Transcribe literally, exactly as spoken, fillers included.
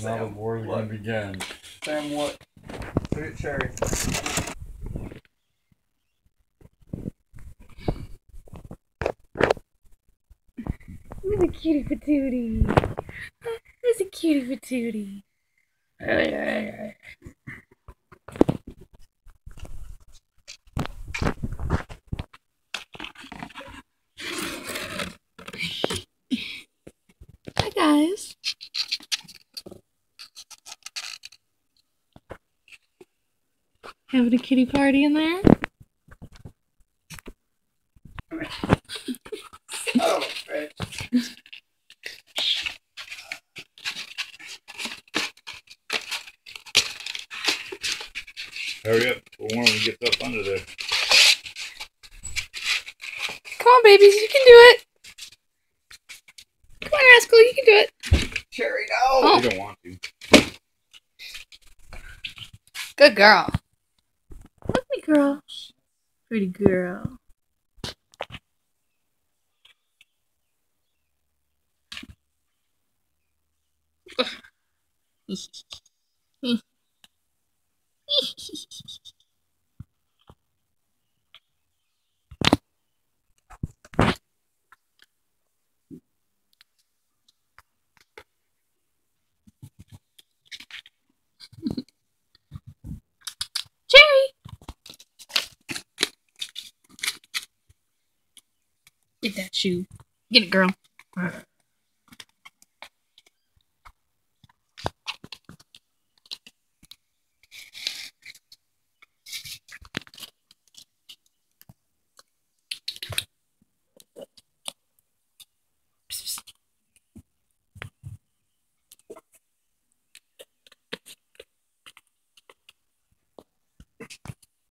Now the war is going to begin. Sam, what? Look at Cherry. He's a cutie patootie. He's a cutie patootie. Hi guys. Having a kitty party in there? Oh, right. Hurry up, before one of them gets up under there. Come on, babies, you can do it. Come on, Rascal, you can do it. Cherry, no! Oh. You don't want to. Good girl. Look at me, girl. Pretty girl. Cherry! Get that shoe. Get it, girl.